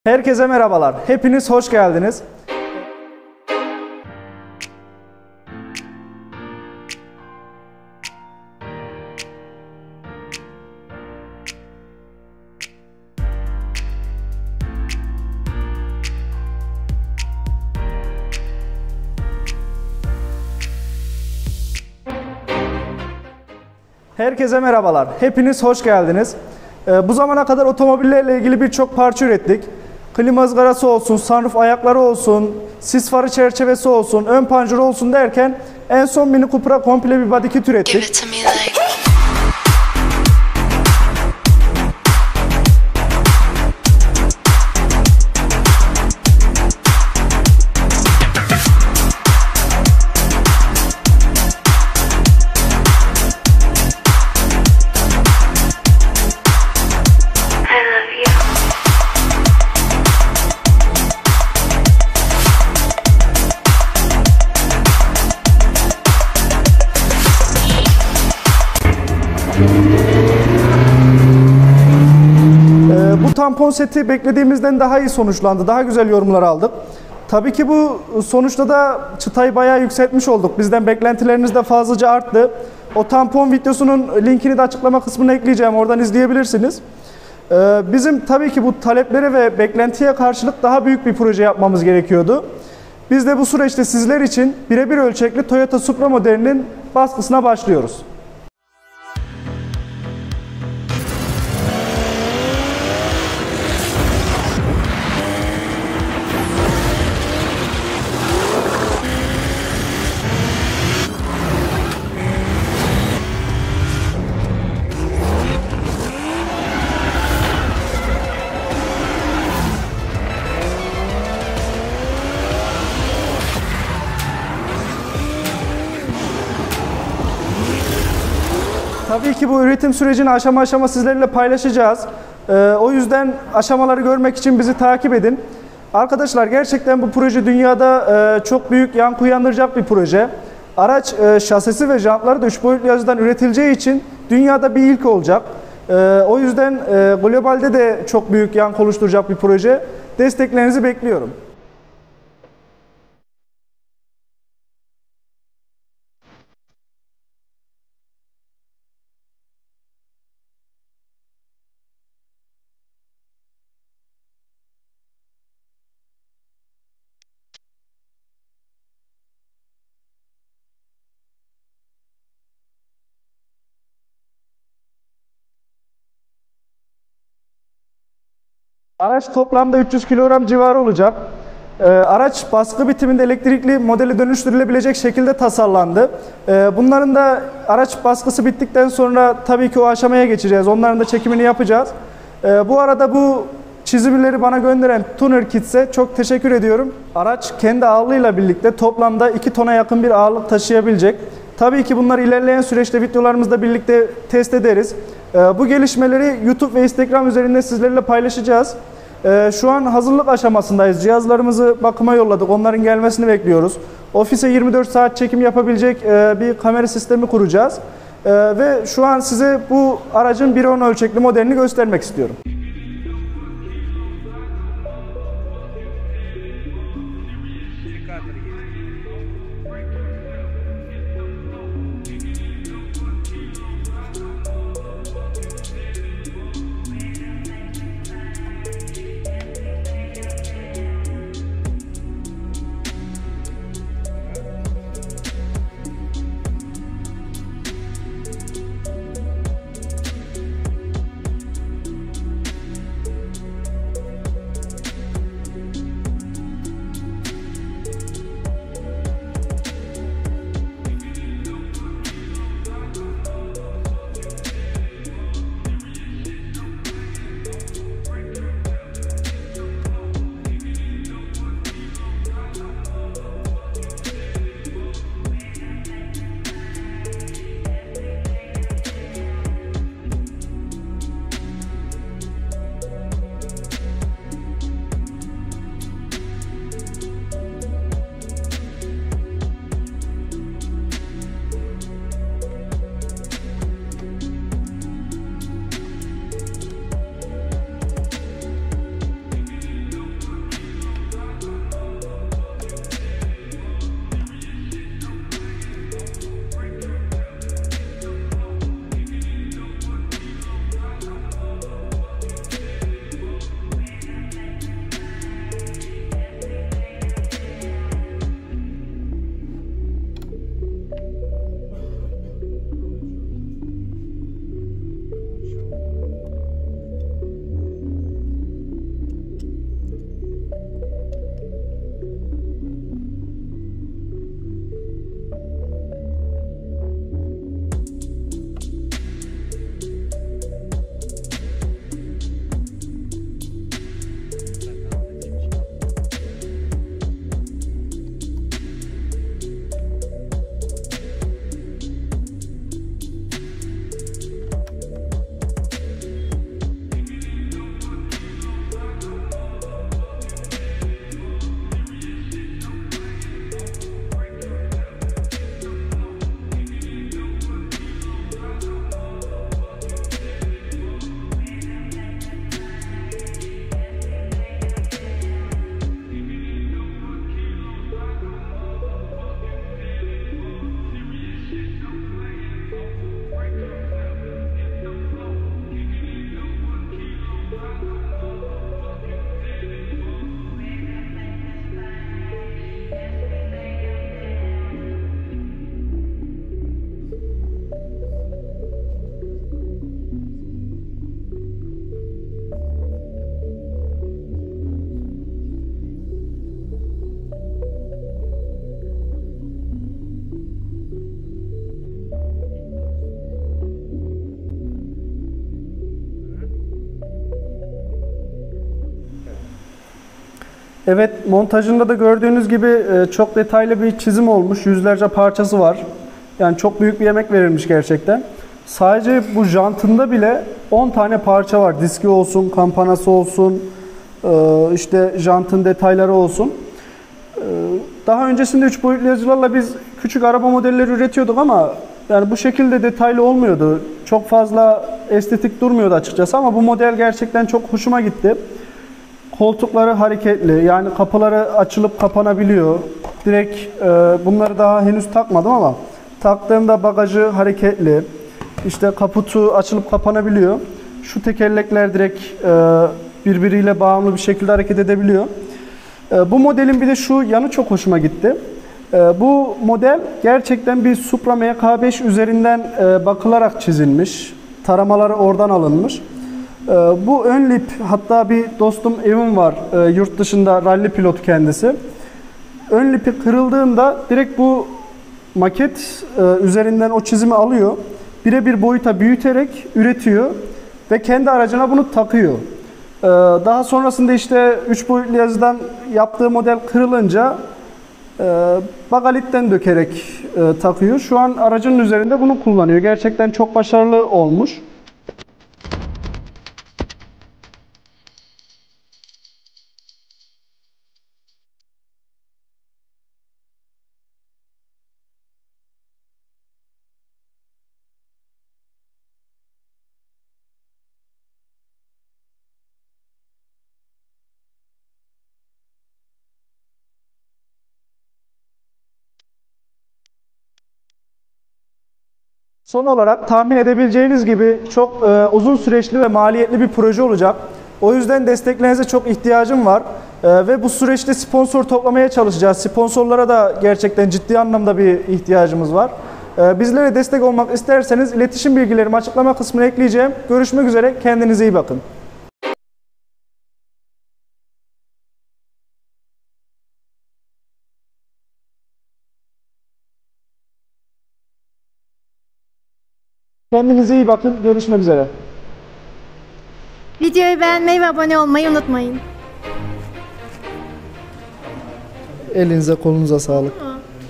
Herkese merhabalar. Hepiniz hoş geldiniz. Herkese merhabalar. Hepiniz hoş geldiniz. Bu zamana kadar otomobillerle ilgili birçok parça ürettik. Klima ızgarası olsun, sunroof ayakları olsun, sis farı çerçevesi olsun, ön panjuru olsun derken en son Mini Cooper'a komple bir body kit ürettik. Bu tampon seti beklediğimizden daha iyi sonuçlandı. Daha güzel yorumlar aldık. Tabii ki bu sonuçta da çıtayı bayağı yükseltmiş olduk. Bizden beklentileriniz de fazlaca arttı. O tampon videosunun linkini de açıklama kısmına ekleyeceğim. Oradan izleyebilirsiniz. Bizim tabii ki bu taleplere ve beklentiye karşılık daha büyük bir proje yapmamız gerekiyordu. Biz de bu süreçte sizler için birebir ölçekli Toyota Supra modelinin baskısına başlıyoruz. Tabii ki bu üretim sürecini aşama aşama sizlerle paylaşacağız. O yüzden aşamaları görmek için bizi takip edin. Arkadaşlar gerçekten bu proje dünyada çok büyük yankı uyandıracak bir proje. Araç şasisi ve jantları da 3 boyutlu yazıdan üretileceği için dünyada bir ilk olacak. O yüzden globalde de çok büyük yankı oluşturacak bir proje. Desteklerinizi bekliyorum. Araç toplamda 300 kilogram civarı olacak. Araç baskı bitiminde elektrikli modele dönüştürülebilecek şekilde tasarlandı. Bunların da araç baskısı bittikten sonra tabii ki o aşamaya geçeceğiz. Onların da çekimini yapacağız. Bu arada bu çizimleri bana gönderen Tuner Kids'e çok teşekkür ediyorum. Araç kendi ağırlığıyla birlikte toplamda 2 tona yakın bir ağırlık taşıyabilecek. Tabii ki bunları ilerleyen süreçte videolarımızda birlikte test ederiz. Bu gelişmeleri YouTube ve Instagram üzerinde sizlerle paylaşacağız. Şu an hazırlık aşamasındayız. Cihazlarımızı bakıma yolladık. Onların gelmesini bekliyoruz. Ofise 24 saat çekim yapabilecek bir kamera sistemi kuracağız. Ve şu an size bu aracın 1.10 ölçekli modelini göstermek istiyorum. Evet, montajında da gördüğünüz gibi çok detaylı bir çizim olmuş. Yüzlerce parçası var. Yani çok büyük bir emek verilmiş gerçekten. Sadece bu jantında bile 10 tane parça var. Diski olsun, kampanası olsun, işte jantın detayları olsun. Daha öncesinde 3 boyutlu yazılarla biz küçük araba modelleri üretiyorduk ama yani bu şekilde detaylı olmuyordu. Çok fazla estetik durmuyordu açıkçası ama bu model gerçekten çok hoşuma gitti. Koltukları hareketli, yani kapıları açılıp kapanabiliyor. Direkt bunları daha henüz takmadım ama taktığımda bagajı hareketli. İşte kaputu açılıp kapanabiliyor. Şu tekerlekler direkt birbiriyle bağımlı bir şekilde hareket edebiliyor. Bu modelin bir de şu yanı çok hoşuma gitti. Bu model gerçekten bir Supra MK5 üzerinden bakılarak çizilmiş. Taramaları oradan alınmış. Bu ön lip, hatta bir dostum evim var yurt dışında, ralli pilotu kendisi. Ön lipi kırıldığında direkt bu maket üzerinden o çizimi alıyor. Birebir boyuta büyüterek üretiyor ve kendi aracına bunu takıyor. Daha sonrasında işte 3 boyutlu yazıdan yaptığı model kırılınca bagalitten dökerek takıyor. Şu an aracın üzerinde bunu kullanıyor. Gerçekten çok başarılı olmuş. Son olarak tahmin edebileceğiniz gibi çok uzun süreçli ve maliyetli bir proje olacak. O yüzden desteklerinize çok ihtiyacım var. Ve bu süreçte sponsor toplamaya çalışacağız. Sponsorlara da gerçekten ciddi anlamda bir ihtiyacımız var. Bizlere destek olmak isterseniz iletişim bilgilerimi açıklama kısmına ekleyeceğim. Görüşmek üzere, kendinize iyi bakın. Kendinize iyi bakın, görüşmek üzere. Videoyu beğenmeyi ve abone olmayı unutmayın. Elinize kolunuza sağlık.